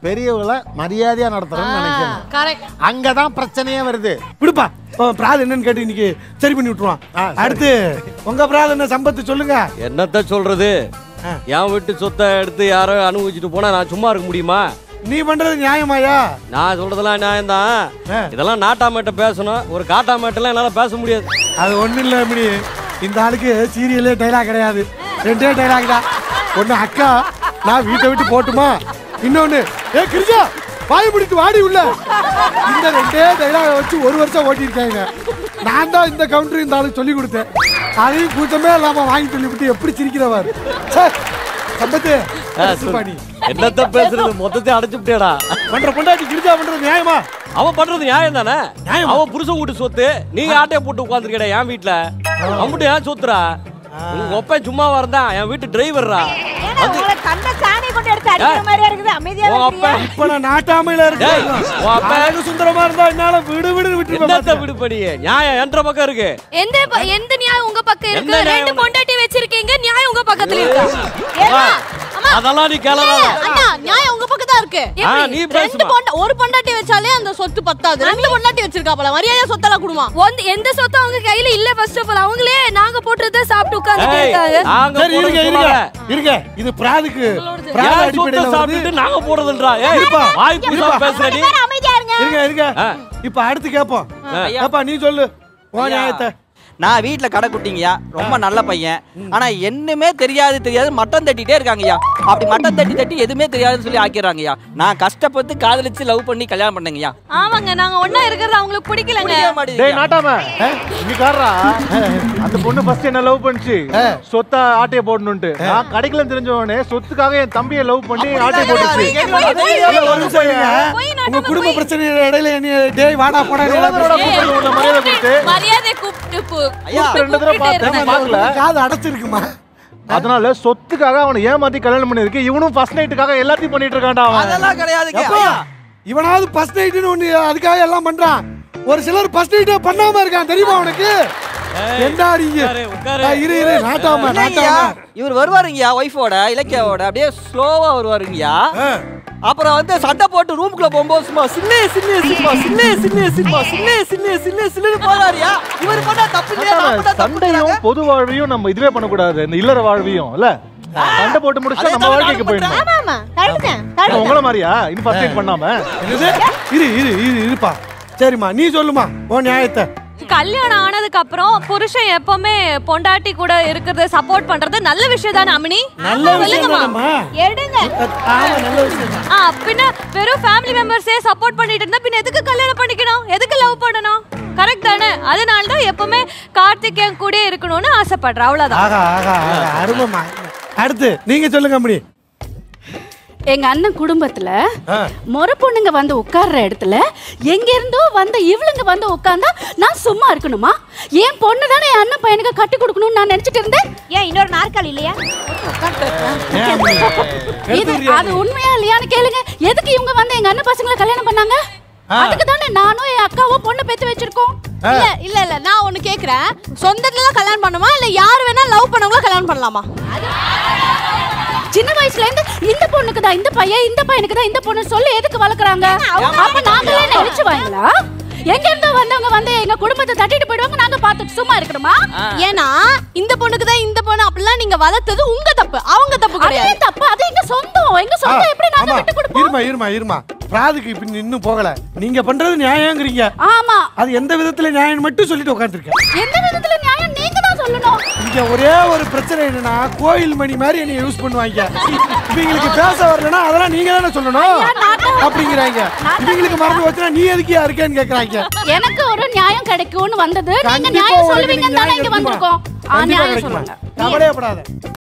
பெரியவங்களை மரியாதையா நடத்துறோம்னு நினைக்கிறேன். கரெக்ட். அங்கதான் பிரச்சனையே வருது. விடுப்பா பிராது என்னன்னு கேட்டு இன்னைக்கு சரி பண்ணி விட்டுருவான். அடுத்து உங்க பிராது என்ன சம்பத்து சொல்லுங்க. என்னத்த சொல்றது? என் வீட்டு சொத்தை எடுத்து யாரோ அனுபவிச்சுட்டு போனா நான் சும்மா இருக்க முடியுமா? நீ பண்றது நியாயமாயா? நான் சொல்றதெல்லாம் நியாயம்தான். இதெல்லாம் நாட்டாமேட்ட பேசணும், ஒரு காட்டாமேட்டெல்லாம் என்னால பேச முடியாது. அது ஒண்ணு இல்ல அப்படி. இந்த ஆளுக்கு சீரியலே டைலாக் கிடையாது, 2 டைலாக் தான். ஒண்ணு அக்கா நான் வீட்டை விட்டு போட்டுமா, இன்னொன்னு கிரிஜா வாய் பிடித்து வாடி உள்ள. இந்த 2 டைலாக வச்சு 1 வருஷம் ஓட்டிருக்காங்க. நான் தான் இந்த கவுண்டர் இந்த ஆளுக்கு சொல்லி கொடுத்தேன். அதையும் கூச்சமே இல்லாம வாங்கி சொல்லிவிட்டு எப்படி சிரிக்கிறவாரு. சம்பத்து என்னத்த பேசுறது? மொத்தத்தை அடைச்சுட்டேடா. பண்ற பொண்டாட்டி கிரிஜா பண்றது நியாயமா? அவன் பண்றது நியாயம் தானே? அவன் புருஷன் வீட்டு சொத்து, நீங்க ஆட்டையை போட்டு உட்காந்துருக்கா என் வீட்டுல. அவன்கிட்ட ஏன் சொத்துறா? உங்க ஒப்ப சும்மா வரதான் என் வீட்டு டிரைவர்ரா. நாட்டாமையில இருக்கு சுந்தரமா இருந்தா என்னால விடு விட்டு விடுபடி. நியாயம் என்ற பக்கம் இருக்கு. எந்த நியாயம் உங்க பக்கம் இருக்கு? 2 பொண்டாட்டி வச்சிருக்கீங்க, நியாயம் உங்க பக்கத்துல இருக்கு. அதெல்லாம் நீ கேளடா. அண்ணா நியாயம் உங்க பக்கம் தான் இருக்கு. நீ பேசுமா? ஒரு பொண்டாட்டி வச்சாலே அந்த சொத்து பத்தாது. 2 பொண்டாட்டி வச்சிருக்காப்பல, மரியாதையா சொத்தெல்லாம் குடுமா. எந்த சொத்து அவங்க கையில இல்ல. ஃபர்ஸ்ட் ஆஃப் ஆல் அவங்களே நாங்க போட்டுறத சாப்பிட்டு உட்கார்ந்துட்டு இருக்காங்க. சரி இருங்க. இது பிராதுக்கு பிராது அடிப்படையில சாப்பிட்டு நாங்க போடுறதுன்றா. ஏய் வாய் புடிச்சா பேசுற நீ. அமைதியா இருங்க. இப்ப அடுத்து கேப்போம். அப்பா நீ சொல்லு ஓ நியாயத்தை. நான் வீட்டுல கடை குட்டிங்கய்யா, ரொம்ப நல்ல பையன். ஆனா என்னமே தெரியாது மட்டன் தட்டிட்டே இருக்காங்கய்யா. அப்படி மட்டன் தட்டி எதுவுமே தெரியாதுன்னு சொல்லி ஆக்கிடுறாங்கய்யா. நான் கஷ்டப்பட்டு காதலிச்சு லவ் பண்ணி கல்யாணம் பண்ணேங்கய்யா. ஆமாங்க, நாங்க ஒண்ணா இருக்கிறது அவங்களுக்கு பிடிக்கலங்க. டேய் நாட்டாம இங்க காரா. அந்த பொண்ணு ஃபர்ஸ்ட் என்ன லவ் பண்ணிச்சு, சொத்தை ஆட்டைய போடணும்னு. நான் கடைக்குள்ள தெரிஞ்சவனே சொத்துக்காக என் தம்பியை லவ் பண்ணி ஆட்டைய போட்டுச்சு. உங்க குடும்ப பிரச்சனை இடையில என்ன டேய் வாடா போடா மரியாதை கொடுத்து மரியாதை கூப்பிட்டு ஐயா 2 தடவை பார்த்தேன் பார்க்கல. காது அடைச்சிருக்குமா? அதனால சொத்துக்காக அவனை ஏமாத்தி கல்யாணம் பண்ணிருக்கு. இவனும் ஃபர்ஸ்ட் நைட்டுக்காக எல்லாத்தையும் பண்ணிட்டு இருக்கான்டா. அதெல்லாம் கிடையாதுங்க. இவனாவது ஃபர்ஸ்ட் நைட்னு ஒண்ணு அதுக்காக எல்லாம் பண்றான். ஒரு சிலர் ஃபர்ஸ்ட் நைட்டே பண்ணாம இருக்கான் தெரியுமா உனக்கு? இரு நாட்டாம இவர் வருவாருங்கய்யா ஒய்ஃபோட இலக்கியாவோட அப்படியே ஸ்லோவா வருவாருங்கய்யா. அப்புறம் வந்து சண்டை போட்டு ரூமுக்குள்ள போகும்போது சும்மா சின்ன போறாரியா. இவர் பண்ணா தப்பு இல்லையா? சண்டையும் பொது வாழ்வையும் நம்ம இதுவே பண்ணக்கூடாது. இந்த இல்லற வாழ்வையும் இல்ல சண்டை போட்டு முடிச்சா நம்ம வாழ்க்கைக்கு போயிடணும். ஆமா ஆமா உங்கள மாதிரியா இன்னும் ஃபர்ஸ்ட் நைட் பண்ணாம இருப்பா. சரிம்மா நீ சொல்லுமா ஓ நியாயத்தை. கல்யாணம் ஆனதுக்கு அப்புறம் புருஷன் எப்பவுமே பொண்டாட்டி கூட இருக்கிறத சப்போர்ட் பண்றது நல்ல விஷயம் தானே அம்மினி? நல்ல விஷயம் தானம்மா. எடுங்க. ஆமா நல்ல விஷயம் தான். பின்ன வெறும் ஃபேமிலி மெம்பர்ஸே சப்போர்ட் பண்ணிட்டு இருந்தா பின்ன எதுக்கு கல்யாணம் பண்ணிக்கணும்? எதுக்கு லவ் பண்ணணும்? கரெக்ட் தானே? அதனால தான் எப்பவுமே கார்த்திகேயன் கூட இருக்கணும்னு ஆசைப்படுறேன். அவ்வளவுதான். அருமைமா. அடுத்து நீங்க சொல்லுங்க அம்மணி. எங்க அண்ணன் குடும்பத்துல மொர பொண்ணுங்க வந்து உட்கார்ற இடத்துல எங்க இருந்தோ வந்த இவளுங்க வந்து உட்கார்ந்தா நான் சும்மா இருக்கணுமா? ஏன் பொண்ணு தானே என் அண்ணன் பையனுக்கு கட்டி கொடுக்கணும்னு நான் நினைச்சிட்டு இருந்தேன். ஏன் இன்னொரு நாற்காலி இல்லையா? அது உண்மையா இல்லையான்னு கேளுங்க. எதுக்கு இவங்க வந்து எங்க அண்ணன் பசங்களை கல்யாணம் பண்ணாங்க? அதுக்கு தானே நானும் என் அக்காவும் பொண்ணு பெத்து வச்சிருக்கோம். இல்ல நான் ஒண்ணு கேக்குறேன். சொந்தத்துல தான் கல்யாணம் பண்ணுமா இல்ல யார் வேணா லவ் பண்ணவங்கள கல்யாணம் பண்ணலாமா? சின்ன வயசுல இருந்து இந்த பொண்ணுக்கு தான் இந்த பையன், இந்த பையனுக்கு தான் இந்த பொண்ணு சொல்லி எதுக்கு வளர்க்குறாங்க? அப்ப நாங்களே நினைச்சு வாங்களா? எங்க இருந்து வந்தவங்க வந்து எங்க குடும்பத்தை தட்டிட்டு போயிடுவாங்க, நாங்க பார்த்துட்டு சும்மா இருக்கணுமா? ஏன்னா இந்த பொண்ணுக்கு தான் இந்த பொண்ணு அப்படிலாம் நீங்க வளர்த்தது உங்க தப்பு, அவங்க தப்பு கிடையாது. தப்பு அது எங்க சொந்தம். எங்க சொந்தம் எப்படி நாங்க விட்டு கொடுப்போம்? இருமா பிராதுக்கு இப்ப இன்னும் போகல. நீங்க பண்றது நியாயம்ங்கறீங்க. ஆமா. அது எந்த விதத்துல நியாயம் மட்டும் சொல்லிட்டு உட்கார்ந்திருக்கேன். எந்த விதத்துல நியாயம் நீங்க தான் சொல்லணும். இங்க ஒரே ஒரு பிரச்சனை என்னன்னா கோயில் மணி மாதிரி என்ன யூஸ் பண்ணுவாங்க. இவங்களுக்கு பேச வரலனா அதெல்லாம் நீங்க தானே சொல்லணும் அப்படிங்கறாங்க. இவங்களுக்கு மறந்து வச்சா நீ எதுக்கு இருக்கேன்னு கேக்குறாங்க. எனக்கு ஒரு நியாயம் கிடைக்கும்னு வந்தது. நீங்க நியாயம் சொல்லுவீங்கன்னு தான இங்க வந்திருக்கோம். நியாயம் சொல்லுங்க. கவலையப்படாத.